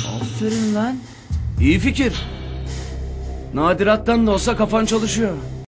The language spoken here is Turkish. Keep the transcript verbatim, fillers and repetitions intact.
Aferin lan. İyi fikir. Nadirattan da olsa kafan çalışıyor.